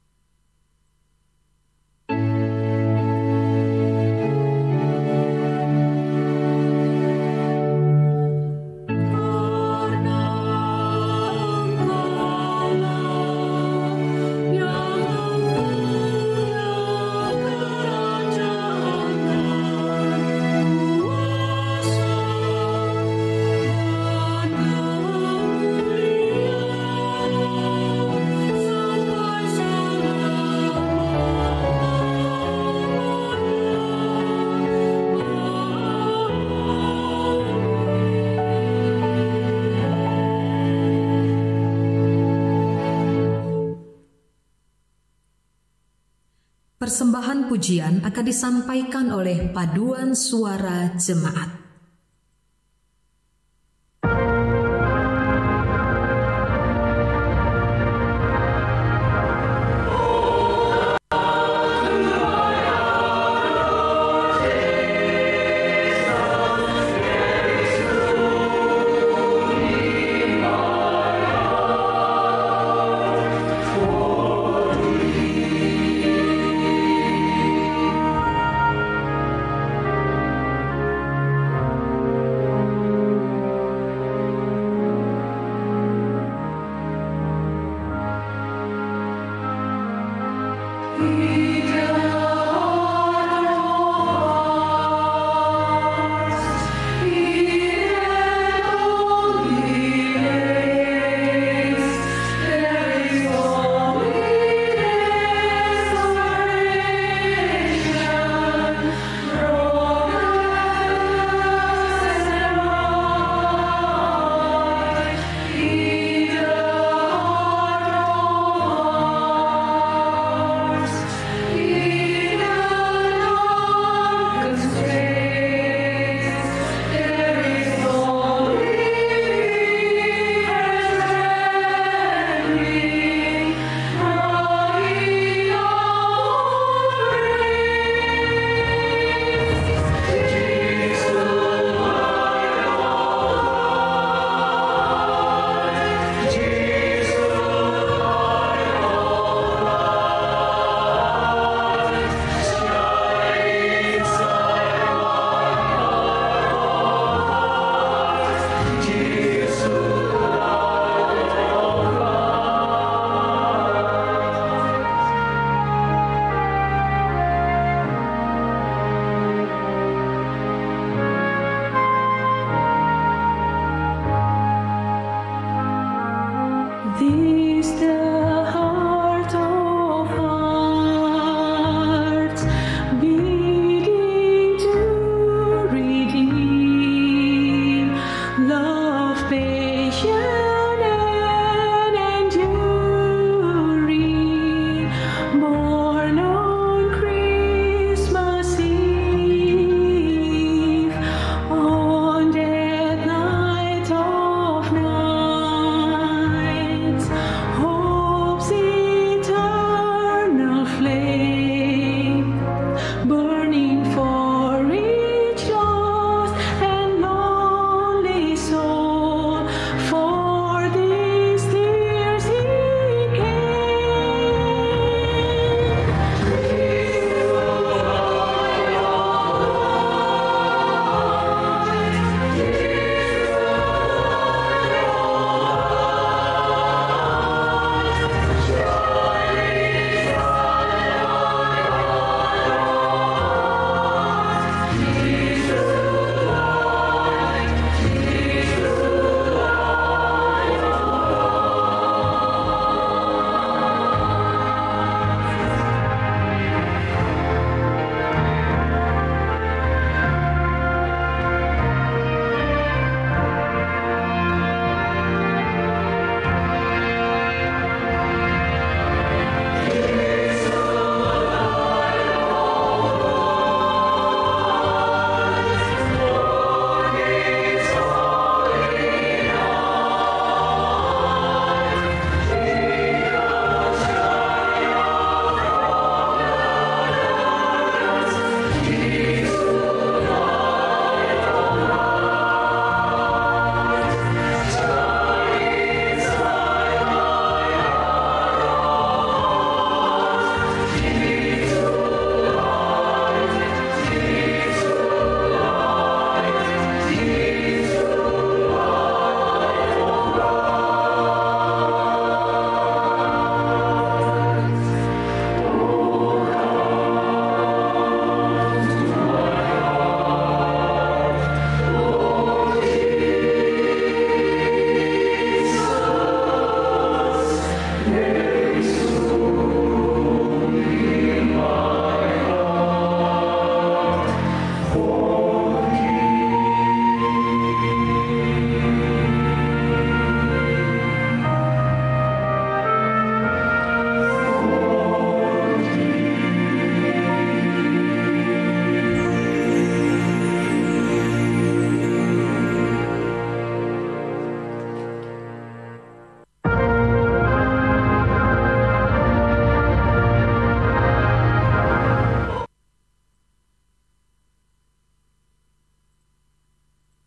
Persembahan pujian akan disampaikan oleh paduan suara jemaat.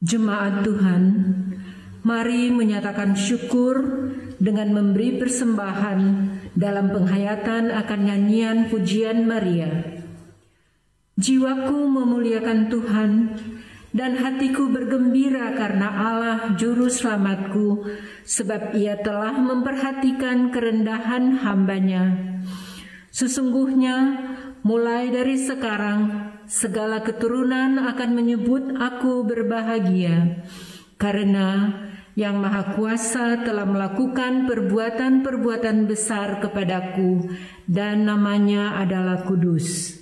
Jemaat Tuhan, mari menyatakan syukur dengan memberi persembahan dalam penghayatan akan nyanyian pujian Maria. Jiwaku memuliakan Tuhan, dan hatiku bergembira karena Allah Juru Selamatku, sebab Ia telah memperhatikan kerendahan hamba-Nya. Sesungguhnya, mulai dari sekarang, segala keturunan akan menyebut aku berbahagia, karena Yang Maha Kuasa telah melakukan perbuatan-perbuatan besar kepadaku, dan namanya adalah kudus.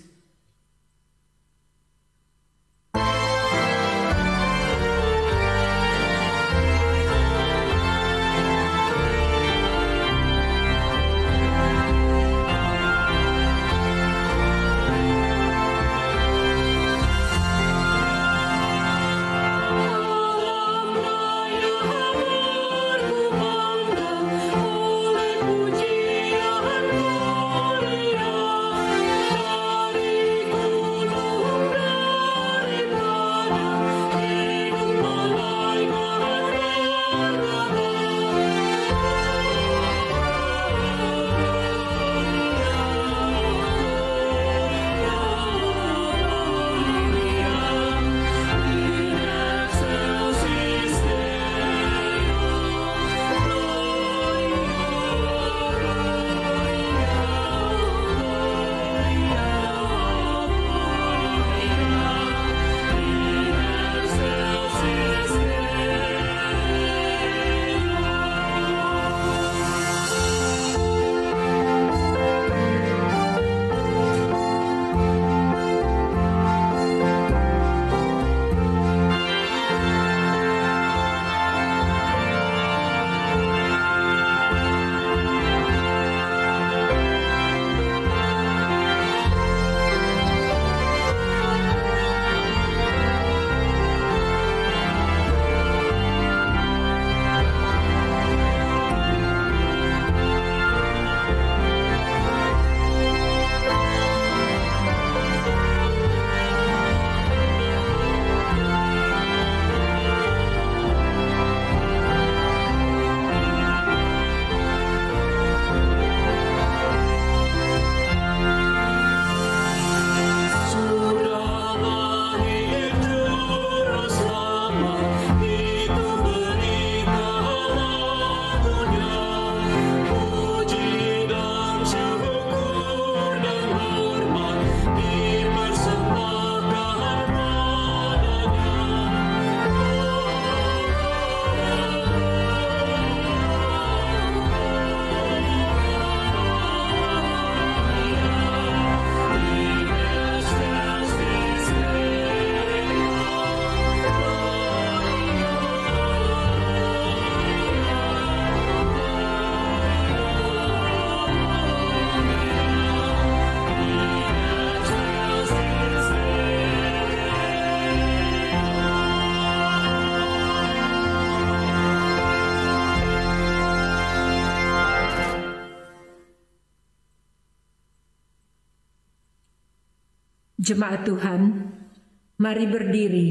Jemaat Tuhan, mari berdiri.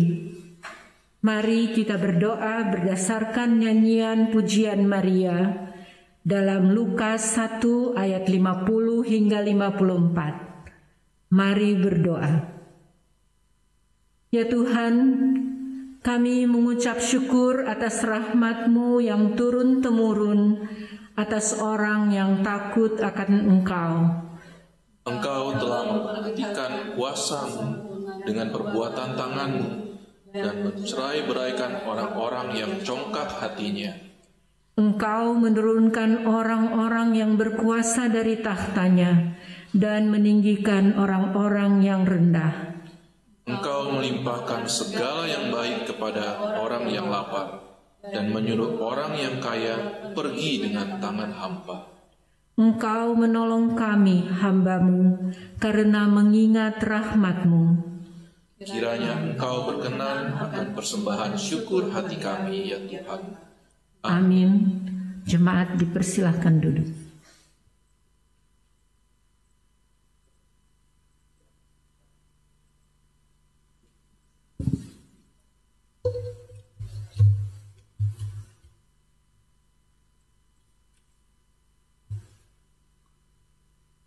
Mari kita berdoa berdasarkan nyanyian pujian Maria dalam Lukas satu ayat lima puluh hingga lima puluh empat. Mari berdoa. Ya Tuhan, kami mengucap syukur atas rahmat-Mu yang turun-temurun atas orang yang takut akan Engkau.
Engkau telah memperhatikan kuasa-Mu dengan perbuatan tangan-Mu dan mencerai-beraikan orang-orang yang congkak hatinya.
Engkau menurunkan orang-orang yang berkuasa dari tahtanya dan meninggikan orang-orang yang rendah.
Engkau melimpahkan segala yang baik kepada orang yang lapar dan menyuruh orang yang kaya pergi dengan tangan hampa.
Engkau menolong kami, hamba-Mu, karena mengingat rahmat-Mu.
Kiranya Engkau berkenan akan persembahan syukur hati kami, ya Tuhan.
Amin. Jemaat dipersilahkan duduk.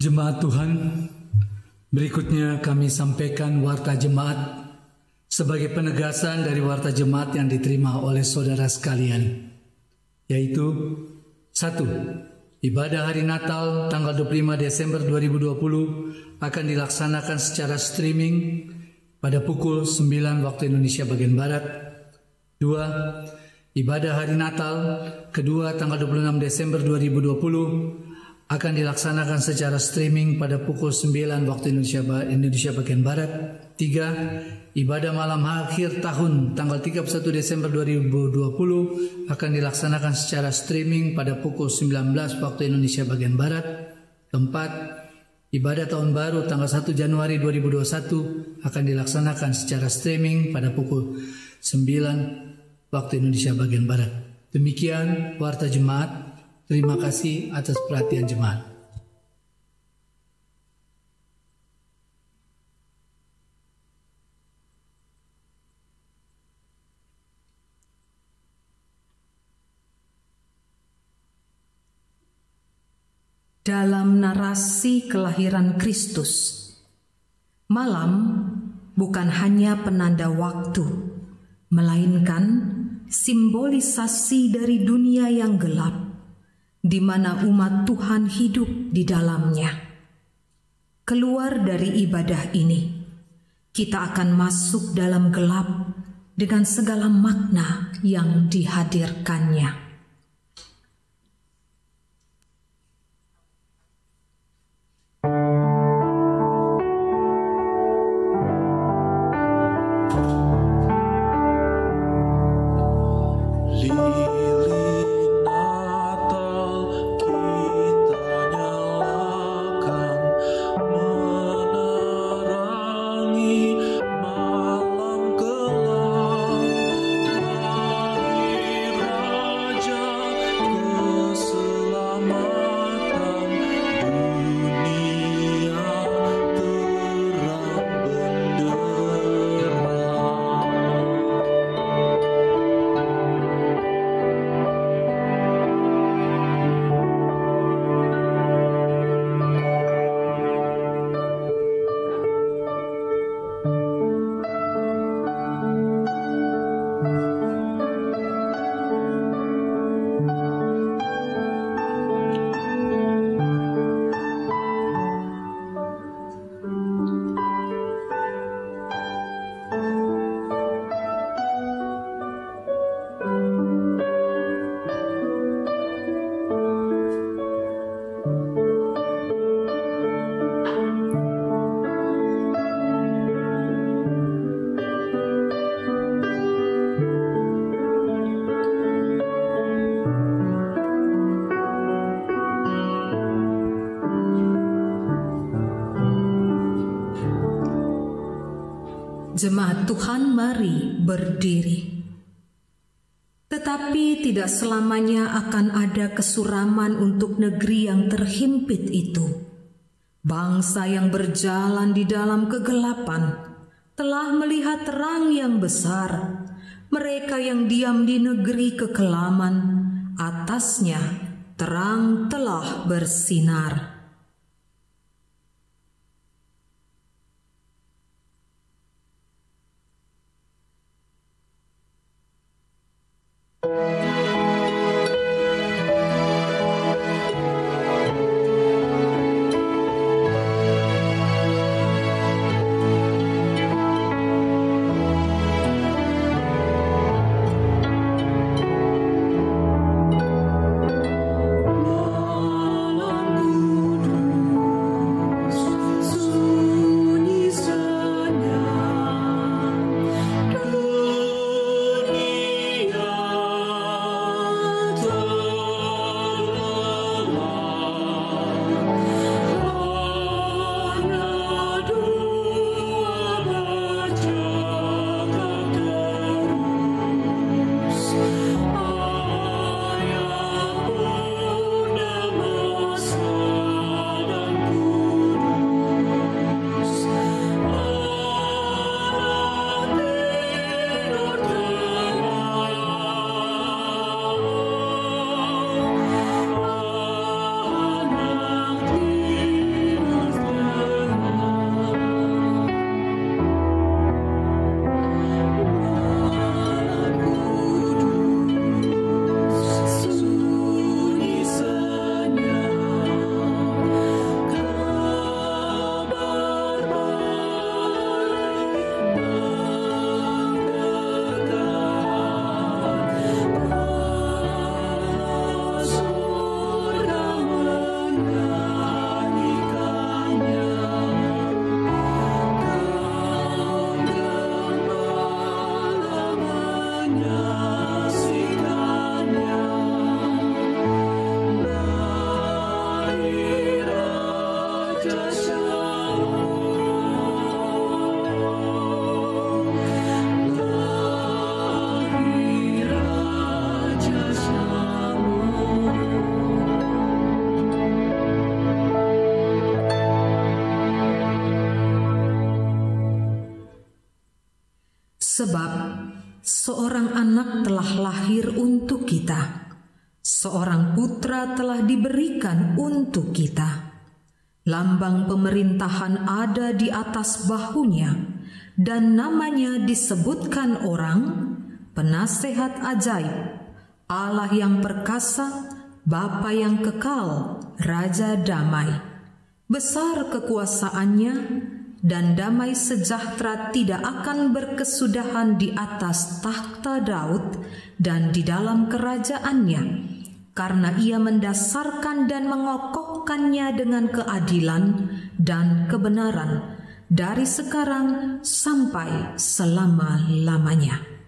Jemaat Tuhan, berikutnya kami sampaikan warta jemaat sebagai penegasan dari warta jemaat yang diterima oleh saudara sekalian, yaitu satu. Ibadah hari Natal tanggal dua puluh lima Desember dua ribu dua puluh akan dilaksanakan secara streaming pada pukul sembilan waktu Indonesia bagian Barat. Dua. Ibadah hari Natal kedua tanggal dua puluh enam Desember dua ribu dua puluh akan dilaksanakan secara streaming pada pukul sembilan waktu Indonesia, Indonesia bagian Barat. Tiga. Ibadah malam akhir tahun tanggal tiga puluh satu Desember dua ribu dua puluh akan dilaksanakan secara streaming pada pukul sembilan belas waktu Indonesia bagian Barat. Keempat. Ibadah tahun baru tanggal satu Januari dua ribu dua puluh satu akan dilaksanakan secara streaming pada pukul sembilan waktu Indonesia bagian Barat. Demikian warta jemaat. Terima kasih atas perhatian jemaat.
Dalam narasi kelahiran Kristus, malam bukan hanya penanda waktu, melainkan simbolisasi dari dunia yang gelap, di mana umat Tuhan hidup di dalamnya. Keluar dari ibadah ini, kita akan masuk dalam gelap dengan segala makna yang dihadirkannya. Jemaat Tuhan, mari berdiri. Tetapi tidak selamanya akan ada kesuraman untuk negeri yang terhimpit itu. Bangsa yang berjalan di dalam kegelapan telah melihat terang yang besar. Mereka yang diam di negeri kekelaman, atasnya terang telah bersinar.
Malam
Sebab seorang anak telah lahir untuk kita, seorang putra telah diberikan untuk kita. Lambang pemerintahan ada di atas bahunya, dan namanya disebutkan orang, Penasehat Ajaib, Allah yang perkasa, Bapa yang kekal, Raja damai. Besar kekuasaannya, dan damai sejahtera tidak akan berkesudahan di atas takhta Daud dan di dalam kerajaannya, karena ia mendasarkan dan mengokohkannya dengan keadilan dan kebenaran dari sekarang sampai selama-lamanya.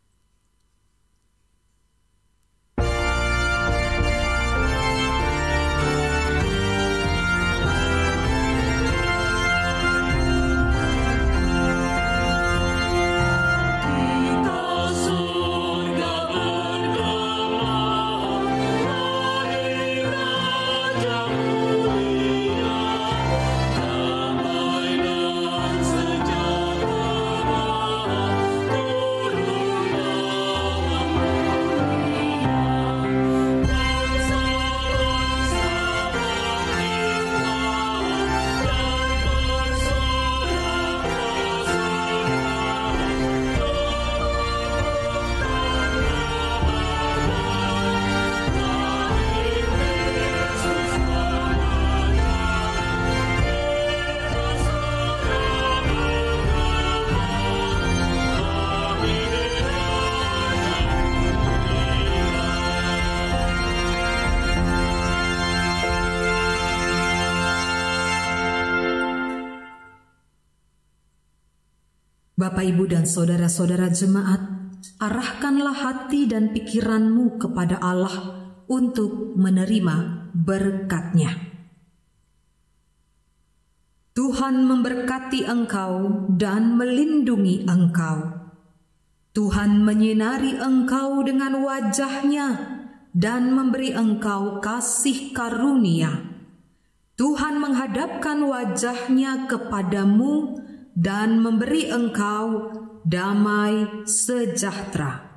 Bapak, Ibu, dan saudara-saudara jemaat, arahkanlah hati dan pikiranmu kepada Allah untuk menerima berkat-Nya. Tuhan memberkati engkau dan melindungi engkau. Tuhan menyinari engkau dengan wajah-Nya dan memberi engkau kasih karunia. Tuhan menghadapkan wajah-Nya kepadamu dan memberi engkau damai sejahtera.